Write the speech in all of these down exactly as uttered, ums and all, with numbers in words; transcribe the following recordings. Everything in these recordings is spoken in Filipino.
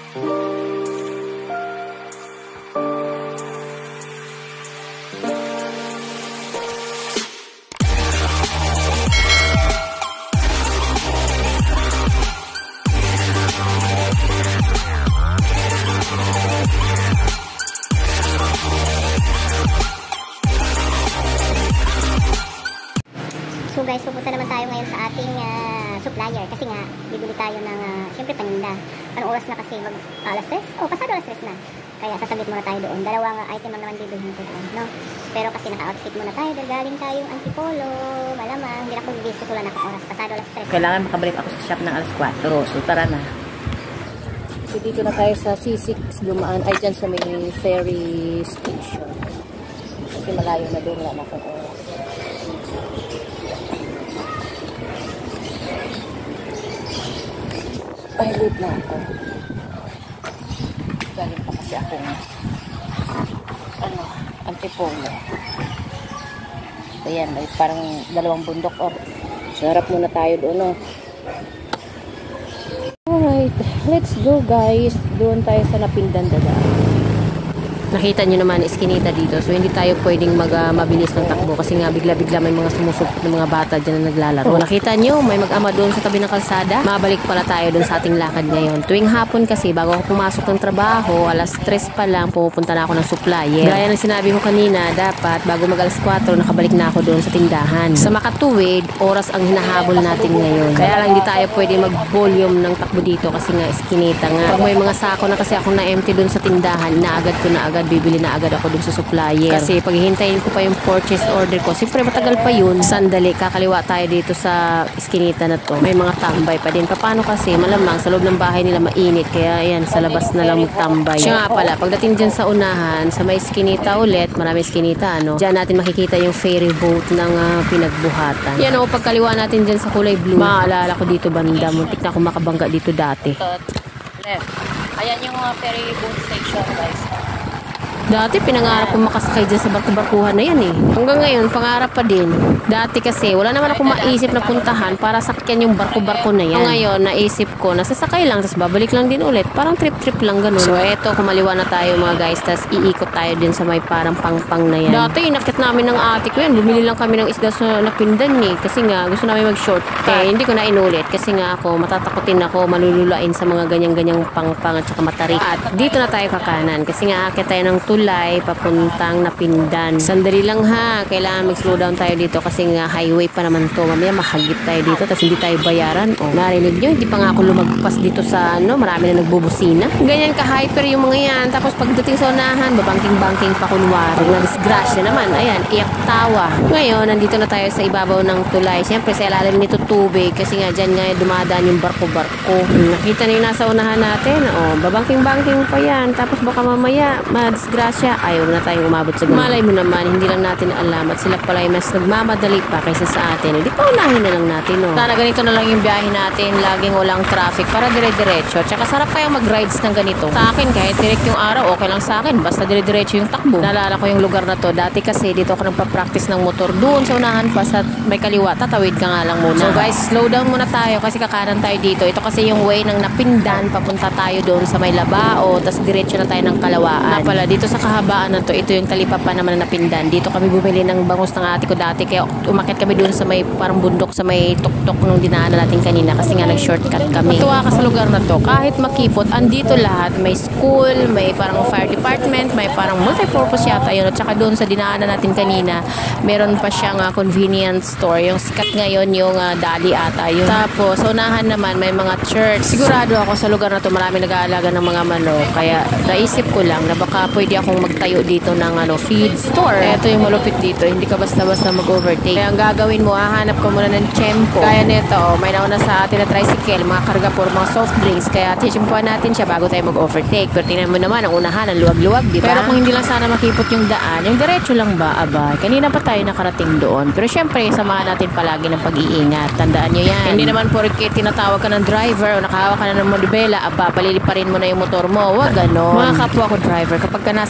So guys, pupunta naman tayo ngayon sa ating uh, supplier kasi nga bibili tayo ng uh, syempre paninda. Anong oras na kasi mag uh, alas tres? Oh, pasado alas tres na. Kaya sasabit muna tayo doon. Dalawang uh, item lang naman bibilhin ko doon, no? Pero kasi naka-outfit muna tayo dahil galing tayong Antipolo. Malamang hindi na ako bibis kasi wala na akong oras. Pasado alas tres. Kailangan makabalik ako sa shop ng alas kwatro. So tara na. So dito na tayo sa C six dumaan. Ay dyan sa may ferry station. Kasi malayo na doon. Wala na akong oras. Ay, wait na ako. Galing pa kasi akong ano, Antipolo. Ayan, may parang dalawang bundok. Oh. Sarap muna tayo doon, no? Alright, let's go guys. Doon tayo sa Napindan Dagat. Nakita nyo naman, iskinita dito. So, hindi tayo pwedeng mag, uh, mabilis ng takbo kasi nga bigla-bigla may mga sumusupot ng mga bata dyan na naglalaro. Oh, nakita nyo, may mag-ama doon sa tabi ng kalsada. Mabalik pala tayo doon sa ating lakad ngayon. Tuwing hapon kasi, bago ako pumasok ng trabaho, alas tres pa lang, pumupunta na ako ng supplier. Gaya ng sinabi ko kanina, dapat bago mag alas kwatro, nakabalik na ako doon sa tindahan. Sa makatuwid, oras ang hinahabol natin ngayon. Kaya lang hindi tayo pwede mag-volume ng takbo dito kasi nga iskinita nga. Pag may mga sako na kasi ako na-empty doon sa tindahan, naagad ko na agad. Bibili na agad ako dun sa supplier. Kasi pag hihintayin ko pa yung purchase order ko, siyempre matagal pa yun. Sandali, kakaliwa tayo dito sa iskinita na to. May mga tambay pa din. Paano kasi, malamang sa loob ng bahay nila mainit. Kaya yan, sa labas na lang magtambay. Siya nga pala, pagdating dyan sa unahan, sa may iskinita ulit, marami iskinita, ano? Diyan natin makikita yung ferry boat ng uh, pinagbuhatan. Yan o, pagkaliwa natin dyan sa kulay blue. Maalala ko dito banda. Muntik na ako makabangga dito dati. Left. Ayan yung uh, ferry boat station, guys. Dati pinangarap ko makasakay dyan sa barko-barkuhan na yan eh. Hanggang ngayon, pangarap pa din. Dati kasi, wala naman ako maisip na puntahan para sakyan yung barko-barko na yan. So, ngayon, naisip ko, nasasakay lang, tapos babalik lang din ulit. Parang trip-trip lang ganun. So, eto, kumaliwa na tayo mga guys, tapos iikot tayo din sa may parang pang-pang na yan. Dati, inakit namin ng ate ko yan. Bumili lang kami ng isda sa Napindan eh. Kasi nga, gusto namin mag-shortcut. Eh, hindi ko na inulit. Kasi nga ako, matatakotin ako, malululain sa mga ganyang-ganyang pang-pang at saka matarik. At dito na tayo kakanan. Kasi nga, akit tayo ng tulay papuntang Napindan. Sandali lang ha, kailangan mag-slow down tayo dito kasi nga highway pa naman to. Mamaya mahagip tayo dito tapos hindi tayo bayaran. Oh, narinig nyo, hindi pa nga ako lumagpas dito sa ano, marami na nagbubusina. Ganyan ka-hyper yung mga yan. Tapos pagdating sa unahan, babangking-bangking pa kunwari. Na disgrasya naman, ayan, iyak tawa. Ngayon, nandito na tayo sa ibabaw ng tulay. Siyempre, sa ilalim nito tubig kasi nga dyan nga dumadaan yung barko-barko. Nakita na yung nasa unahan natin. Oh, babangking-bangking pa yan. Tapos baka mamaya, madisgrasya, ayaw na tayong umabot sa ganun. Malay mo naman, hindi lang natin alam at sila pala ay mas nagmamadali pa kaysa sa atin. Hindi pa unahin na lang natin, no? Sana ganito na lang yung biyahe natin, laging walang traffic para dire-diretso. Tsaka sarap kayong mag-rides ng ganito. Sa akin, kahit direct yung araw, okay lang sa akin. Basta dire-diretso yung takbo. Naalala ko yung lugar na to. Dati kasi dito ako nagpa-practice ng motor. Doon sa unahan pa sa may kaliwa, tatawid ka nga lang muna. So guys, slow down muna tayo kasi kakanan tayo dito. Ito kasi yung way ng Napindan, papunta tayo doon sa may Labao, tapos diretso na tayo ng Kalawaan. Na pala, dito sa kahabaan na to, ito yung talipapan naman na Napindan. Dito kami bumili ng bangus ng ate ko dati. Kaya umakyat kami doon sa may parang bundok sa may tuktok nung dinaanan natin kanina kasi nga nag-shortcut kami. Matuwa ka sa lugar na to. Kahit makipot, andito lahat. May school, may parang fire department, may parang multi-purpose yata yun. At saka doon sa dinaanan natin kanina, meron pa siyang uh, convenience store. Yung sikat ngayon, yung uh, Dali ata yun. Tapos, sa unahan naman, may mga church. Sigurado ako sa lugar na to, marami nag-aalaga ng mga manok. Kaya naisip ko lang na baka pwede akong magtayo dito ng ano, feed store. Ito yung malupit dito. Hindi ka basta-basta mag-overtake. Kaya ang gagawin mo, hahanap ka muna ng tiyempo. Kaya nito, oh, may nauna sa atin na tricycle, mga karga po, mga soft drinks. Kaya tiyempoan natin siya bago tayo mag-overtake. Pero tingnan mo naman, ang unahan, ang luwag-luwag, di ba? Pero kung hindi lang sana makipot yung daan, yung diretso lang ba, aba, kanina pa tayo nakarating doon. Pero syempre, samahan natin palagi ng pag-iingat. Tandaan nyo yan. Hindi naman porket tinatawag ka ng driver o nakahawak ka na ng modibela, aba, paliliparin mo na yung motor mo. Wag, ano. Mga kapwa ko driver, kapag ka nasa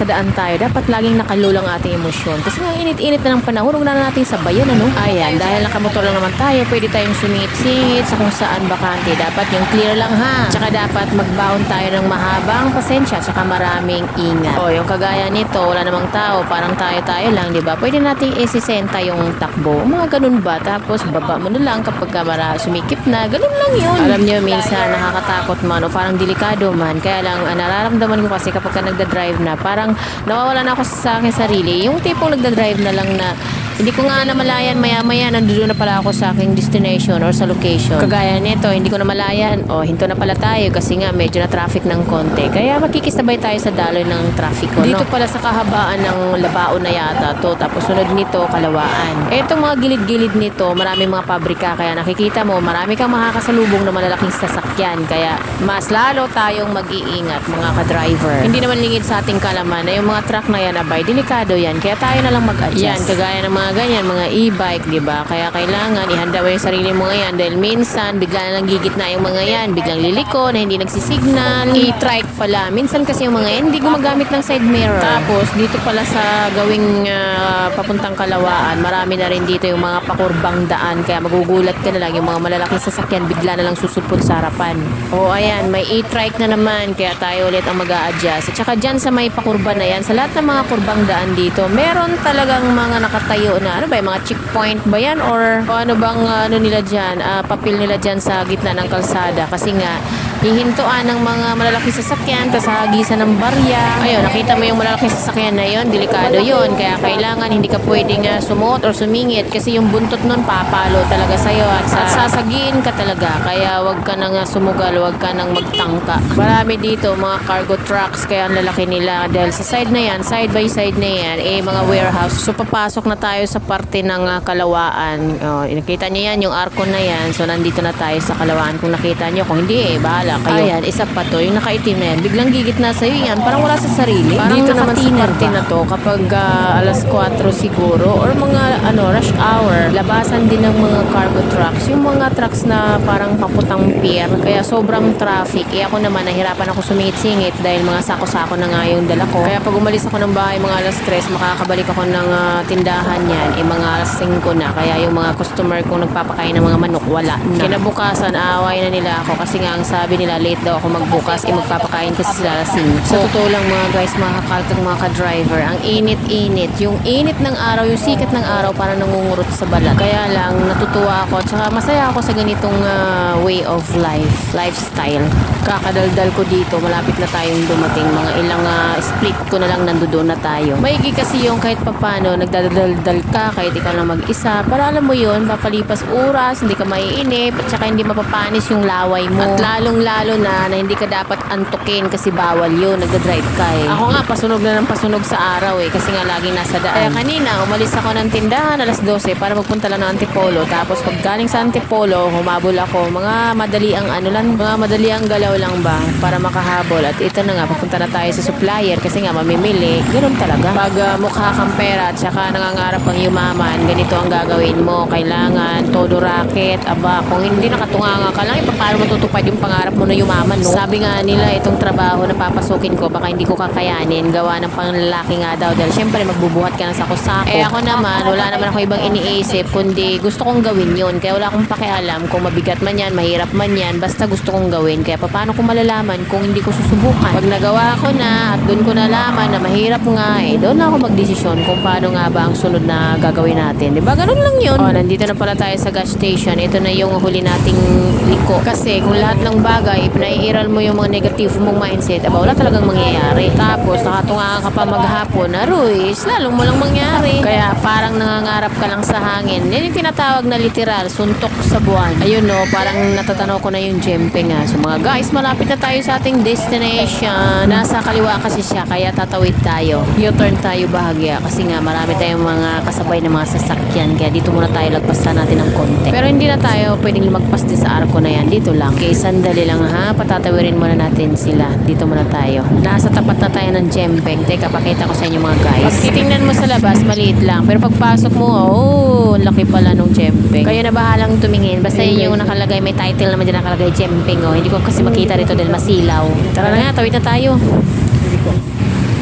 nasa daan tayo, dapat laging nakalulang ating emosyon. Kasi nga init-init na ng panahon, huwag na natin sabayan, ano? Ayan, dahil nakamotor lang naman tayo, pwede tayong sumingit-singit sa kung saan bakante. Dapat yung clear lang ha. Tsaka dapat magbaon tayo ng mahabang pasensya, tsaka maraming ingat. O, yung kagaya nito, wala namang tao, parang tayo-tayo lang, di ba? Pwede nating isisenta yung takbo. Mga ganun ba? Tapos baba mo na lang kapag kamara sumikip na, ganun lang yun. Alam nyo, minsan nakakatakot man o parang delikado man. Kaya lang, ah, nararamdaman ko kasi kapag ka nagda-drive na, parang nawawala na ako sa aking sarili. Yung tipong nagda-drive na lang na hindi ko nga namalayan, maya-maya nandoon na pala ako sa aking destination or sa location. Kagaya nito, hindi ko namalayan, o oh, hinto na pala tayo kasi nga medyo na traffic ng konti. Kaya makikisabay tayo sa daloy ng traffic ko. Dito no? Pala sa kahabaan ng Labao na yata to, tapos sunod nito Kalawaan. Etong mga gilid-gilid nito, maraming mga pabrika, kaya nakikita mo, marami kang makakasalubong na malalaking sasakyan. Kaya mas lalo tayong mag-iingat mga ka-driver. Hindi naman lingid sa ating kalaman na yung mga truck na yan, abay, delikado yan. Kaya tayo na lang mag-adjust. Yan, kagaya ng mga mga ganyan, mga e-bike, di ba? Kaya kailangan ihanda mo yung sarili mo ngayon dahil minsan bigla na lang gigitna yung mga yan, biglang liliko na hindi nagsisignal, e-trike pala. Minsan kasi yung mga yan hindi gumagamit ng side mirror. Tapos dito pala sa gawing uh, papuntang Kalawaan, marami na rin dito yung mga pakurbang daan, kaya magugulat ka na lang yung mga malalaking sasakyan bigla na lang susupot sa harapan. O ayan, may e-trike na naman, kaya tayo ulit ang mag-a-adjust. At saka dyan sa may pakurba na yan, sa lahat ng mga kurbang daan dito, meron talagang mga nakatayo na ano ba, mga checkpoint ba yan or o ano bang uh, ano nila dyan, uh, papel nila dyan sa gitna ng kalsada kasi nga hihintuan ng mga malalaking sasakyan tapos hagisan ng barya. Ayun, nakita mo yung malalaking sasakyan na yun, delikado yun, kaya kailangan hindi ka pwedeng uh, sumuot or sumingit kasi yung buntot nun papalo talaga sa'yo at, sa, at sasagiin ka talaga, kaya wag ka nang uh, sumugal, wag ka nang magtangka. Marami dito mga cargo trucks, kaya ang lalaki nila dahil sa side na yan, side by side na yan, eh mga warehouse. So papasok na tayo sa parte ng uh, Kalawaan. Oh, nakita niyo yan, yung arko na yan. So nandito na tayo sa Kalawaan. Kung nakita niyo, kung hindi eh, bahala kayo. Ayan, isa pa to, yung nakaitim na yan. Biglang gigitna sa'yo yan, parang wala sa sarili. Parang dito naman sa parte na to, kapag uh, alas kwatro siguro, or mga ano, rush hour, labasan din ng mga cargo trucks. Yung mga trucks na parang paputang pier. Kaya sobrang traffic. Eh ako naman, nahirapan ako sumingit-singit dahil mga sako-sako na nga yung dala ko. Kaya pag umalis ako ng bahay, mga alas tres, makakabalik ako ng uh, tindahan yan, eh mga alas singko na. Kaya yung mga customer kong nagpapakain ng mga manok, wala na. Kinabukasan, aaway na nila ako kasi nga ang sabi nila, late daw ako magbukas, eh magpapakain kasi sila alas singko. Sa totoo lang mga guys, mga kakaltag, mga ka-driver, ang init-init. Yung init ng araw, yung sikat ng araw, parang nangungurot sa balat. Kaya lang, natutuwa ako, tsaka masaya ako sa ganitong uh, way of life, lifestyle. Kakadaldal ko dito, malapit na tayong dumating. Mga ilang uh, split ko na lang nandoon na tayo. Maigi kasi yung kahit papano, nagdadaldal ka, kahit ikaw lang mag-isa, para alam mo yun, papalipas oras, hindi ka maiinip, at saka hindi mapapanis yung laway mo. At lalong-lalo na, na hindi ka dapat antukin kasi bawal yun, nagdadrive ka eh. Ako nga, pasunog na ng pasunog sa araw eh, kasi nga laging nasa daan. Kaya kanina, umalis ako ng tindahan alas dose para magpunta lang ng Antipolo. Tapos pag galing sa Antipolo, humabol ako. Mga madali ang ano lang, mga madali ang galaw lang ba para makahabol. At ito na nga, papunta na tayo sa supplier kasi nga mamimili. Ganun talaga. Pag uh, mukha kang pera at saka nangangarap kang yumaman, ganito ang gagawin mo. Kailangan todo racket. Aba, kung hindi nakatunganga ka lang, paano matutupad yung pangarap mo na yumaman, no? Sabi nga nila, itong trabaho na papasukin ko, baka hindi ko kakayanin. Gawa ng panglalaki nga daw. Dahil syempre, magbubuhat ka ng sako-sako. Eh ako naman, wala naman ako ibang iniisip, kundi gusto kong gawin yun. Kaya wala akong pakialam kung mabigat man yan, mahirap man yan, basta gusto kong gawin. Kaya paano ko malalaman kung hindi ko susubukan? Pag nagawa ko na at doon ko nalaman na mahirap nga, eh doon na ako magdesisyon kung paano nga ba ang sunod na gagawin natin. Diba? Ganun lang yun. O, nandito na pala tayo sa gas station. Ito na yung huli nating liko. Kasi kung lahat ng bagay, pinaiiral mo yung mga negative mong mindset, aba, wala talagang mangyayari. Tapos, nakatunga ka pa maghapon, aruy, lalong mo lang mangyari. Kaya parang nangangarap ka lang sa hangin. Yan yung tinatawag na literal, suntok sa buwan. Ayun no, parang natatanaw ko na yung jempe nga. So mga guys, malapit na tayo sa ating destination. Nasa kaliwa kasi siya, kaya tatawid tayo. U-turn tayo bahagya kasi nga marami tayong mga kasabay na mga sasakyan. Kaya dito muna tayo, lagpasan natin ng konti. Pero hindi na tayo pwedeng magpas din sa arko na yan. Dito lang. Okay, sandali lang ha. Patatawirin muna natin sila. Dito muna tayo. Nasa tapat na tayo ng jempeng. Teka, pakita ko sa inyo mga guys. Pag titingnan mo sa labas, maliit lang. Pero pagpasok mo, oh, laki pala nung jempeng. Kayo na bahalang tumingin. Basta yun yung nakalagay. May title naman dyan nakalagay, jempeng. Oh. Hindi ko kasi makita rito dahil masilaw. Tara na nga, tawid na tayo.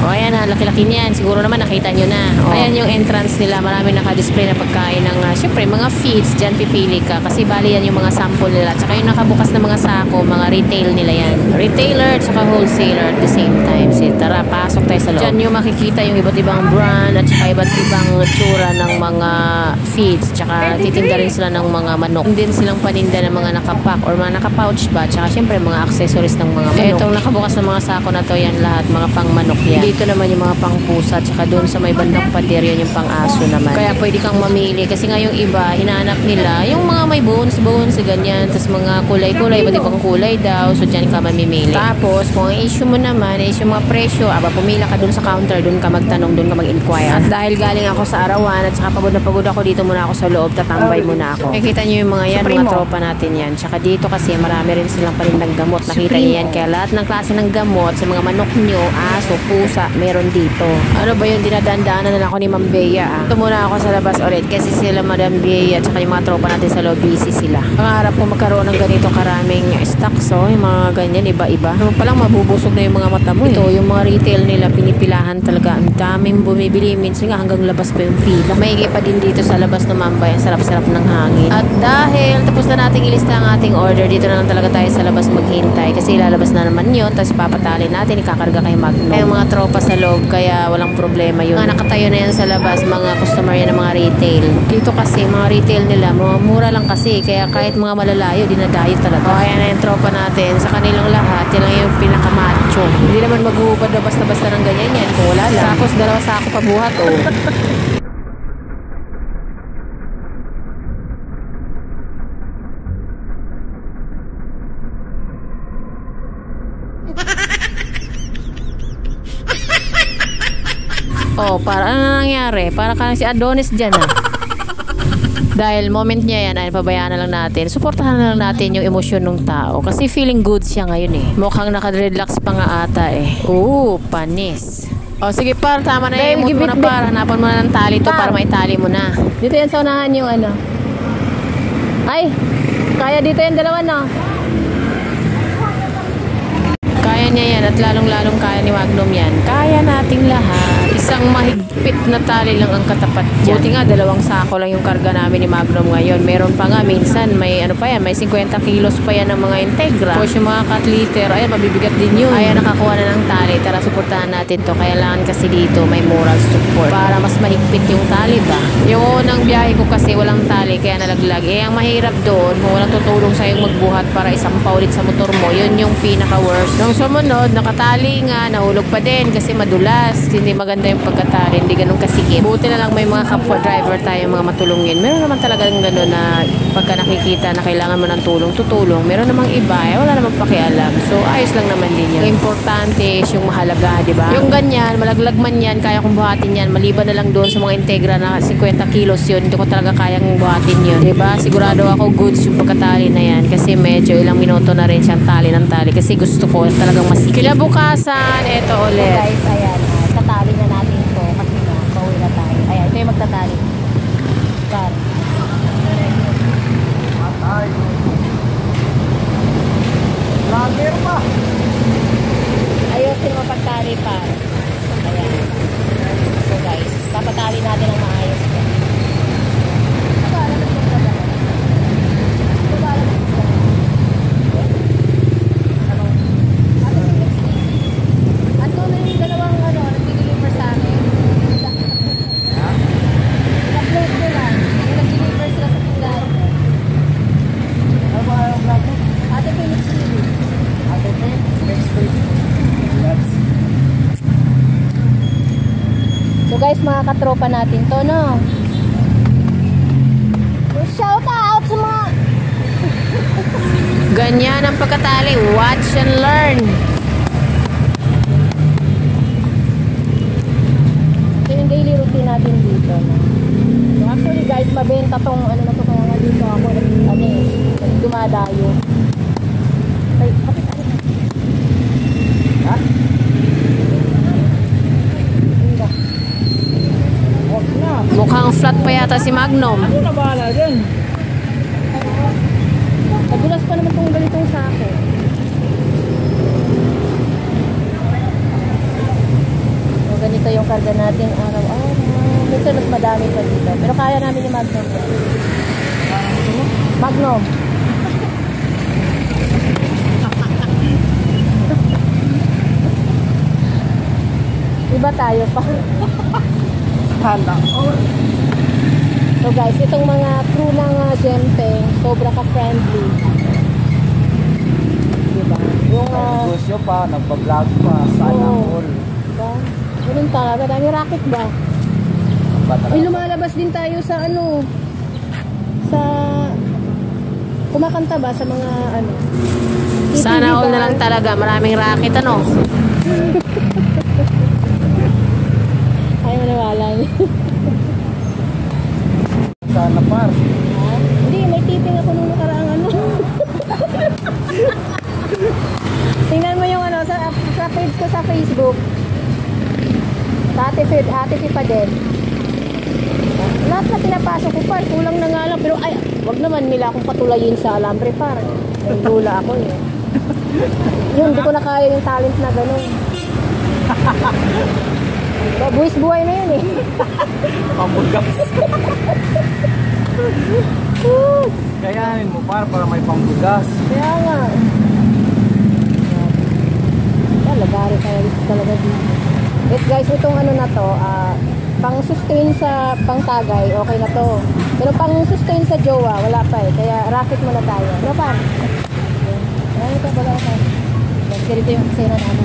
O ayan ha, laki-laki niyan. Siguro naman nakita nyo na. O, ayan yung entrance nila. Marami naka-display na pagkain ng, uh, syempre, mga feeds. Diyan pipili ka. Kasi bali yan yung mga sample nila. Tsaka yung nakabukas na mga sako, mga retail nila yan. Retailer, tsaka wholesaler at the same time. So, tara, pasok tayo sa loob. Diyan yung makikita yung iba't ibang brand at tsaka iba't ibang tsura ng mga feeds. Tsaka titinda rin sila ng mga manok. Din silang paninda ng mga nakapack or mga nakapouch ba. Tsaka syempre mga accessories ng mga manok. Itong nakabukas na mga sako na to, yan lahat. Mga pang manok yan. Dito naman yung mga pang pusa, tsaka doon sa may bandang pader yun yung pang aso naman. Kaya pwede kang mamili kasi nga yung iba, hinahanap nila yung mga may bones, bones, ganyan, tapos mga kulay-kulay, iba't ibang kulay daw, so dyan ka mamimili. Tapos, kung ang issue mo naman is yung mga presyo, aba, pumila ka doon sa counter, doon ka magtanong, doon ka mag-inquire. At dahil galing ako sa arawan, at saka pagod na pagod ako, dito muna ako sa loob, tatambay muna ako. Nakikita nyo yung mga yan, Supremo. Mga tropa natin yan. Tsaka dito kasi marami rin silang panindang gamot. Nakita nyo yan, kaya lahat ng klase ng gamot sa mga manok nyo, aso, pusa, meron dito. Ano ba yun, dinadaan-daanan na ako ni Ma'am Bea ah. Ito muna ako sa labas ulit kasi sila Madam Bea at saka yung mga tropa natin sa loob, busy sila. Pangarap ko magkaroon ng ganito karaming stocks, oh, yung mga ganyan, iba-iba. Naman palang mabubusog na yung mga mata mo. Ito, yung mga retail nila, pinipilahan talaga. Ang daming bumibili. Minsan nga hanggang labas pa yung pila. Maigi pa din dito sa labas ng Mambay. Ang sarap-sarap ng hangin. At dahil tapos na nating ilista ang ating order, dito na lang talaga tayo sa labas maghintay. Kasi ilalabas na naman yun. Tapos papatali natin, ikakarga kay Magno. Ay, yung mga tropa sa loob, kaya walang problema yun. Mga nakatayo na yan sa labas, mga customer yan ng mga retail. Dito kasi, mga retail nila, mga mura lang kasi. Kaya kahit mga malalayo, dinadayo talaga. O, ayan na yung tropa natin. Sa kanilang lahat, yan lang yung pinakamacho. Hindi naman maghuhubad na basta-basta ng ganyan yan. Kung wala lang. Tapos dalawa sako pa buhat, oh. Oh, para ano nangyari? Para ka si Adonis dyan ah. Dahil moment niya yan, ay pabayaan na lang natin. Suportahan na lang natin yung emosyon ng tao. Kasi feeling good siya ngayon eh. Mukhang naka-relax pa nga ata eh. Oo, panis. O sige par, tama na yung emote mo na par. Hanapan mo na ng tali to para maitali mo na. Dito yan sa unahan yung ano. Ay, kaya dito yung dalawa no. Kaya niya yan at lalong-lalong kaya ni Magnum yan. Kaya nating lahat. Isang mahigpit na tali lang ang katapat dyan. Buti nga, dalawang sako lang yung karga namin ni Magnum ngayon. Meron pa nga, minsan, may ano pa yan, may fifty kilos pa yan ng mga Integra. Tapos yung mga cut liter, ayan, mabibigat din yun. Ayan, nakakuha na ng tali. Tara, suportahan natin to. Kailangan kasi dito, may moral support. Para mas mahigpit yung tali ba? Yung unang biyahe ko kasi walang tali, kaya nalaglag. Eh, ang mahirap doon, kung walang tutulong sa'yo magbuhat para isampaw ulit sa motor mo, yun yung pinaka-worst. Nung sumunod, nakatali nga, nahulog pa din kasi madulas. Hindi maganda yung pagkatali, hindi ganun kasikip. Buti na lang may mga kapwa driver tayo, mga matulungin. Meron naman talagang gano'n na pagka nakikita na kailangan mo ng tulong, tutulong. Meron namang iba, eh, wala namang pakialam. So, ayos lang naman din yan. Importante is yung mahalaga, di ba? Yung ganyan, malaglag man yan, kaya kong buhatin yan. Maliban na lang doon sa mga Integra na fifty kilos yun, hindi ko talaga kayang buhatin yun. Di ba? Sigurado ako goods yung pagkatali na yan kasi medyo ilang minuto na rin siyang tali ng tali kasi gusto ko talagang masikip. Kinabukasan, eto ulit. So guys, ayan, uh, tatali na natin ito kasi nga, pauwi na tayo. Ayan, ito yung magtatali. Par. Lager pa. Ayusin mo pagtali pa. Ayan. So guys, papatali natin ang maayos. So guys, mga katropa natin to, no? Shout out sa mga ganyan ang pagkatali. Watch and learn. So yung daily routine natin dito, no? So actually guys, mabenta tong ano na to, kaya nga dito ako ano eh, dumadayo. Ay, kapit ano? Ha? Mukhang flat pa yata si Magnum. Ano na bahala dyan? Nagulas pa naman itong ganitong sako. yung karga natin araw-araw. Minsan mas madami pa dito. Pero kaya namin yung Magnum. Magnum. Iba tayo pa. Hala. So guys, itong mga crew ng uh, Gempeng, sobra ka-friendly. Diba? Yung uh, Negosyo pa, nagpa-vlog pa, sana Oo. all. diba? Ganun talaga. Dami racket ba? Ay, lumalabas din tayo sa ano, sa kumakanta ba sa mga ano. Sana all na lang talaga. Maraming racket, ano? Ay, maniwala niyo. Sana par. Ha? Hindi, may tipping ako nung nakaraang ano. Tingnan mo yung ano, sa, sa page ko sa Facebook. Sa Ate Fi, Ate Fi pa din. Lahat na pinapasok ko par, kulang na nga lang. Pero ay, wag naman nila akong patulayin sa alambre par. Nagdula ako eh. Yun, hindi ko na kaya yung talent na gano'n. Buwis buhay na yun eh. Pambugas. Kayanin mo par, para may pambugas. Kaya nga. Lagari kaya talaga dito. It guys, itong ano na to, uh, pang sustain sa pang tagay, okay na to. Pero pang sustain sa jowa, wala pa eh. Kaya racket muna tayo. Ano pa? Ano ito, baga ka. Ganito yung kusina namin.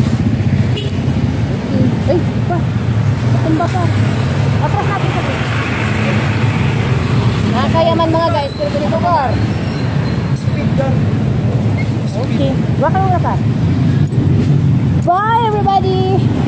Ay, pa. Matumba pa. Atras natin sa page. Nakakayaman mga guys. Pero ganito car. Speed gun. Okay. Waka mo na pa. Bye everybody!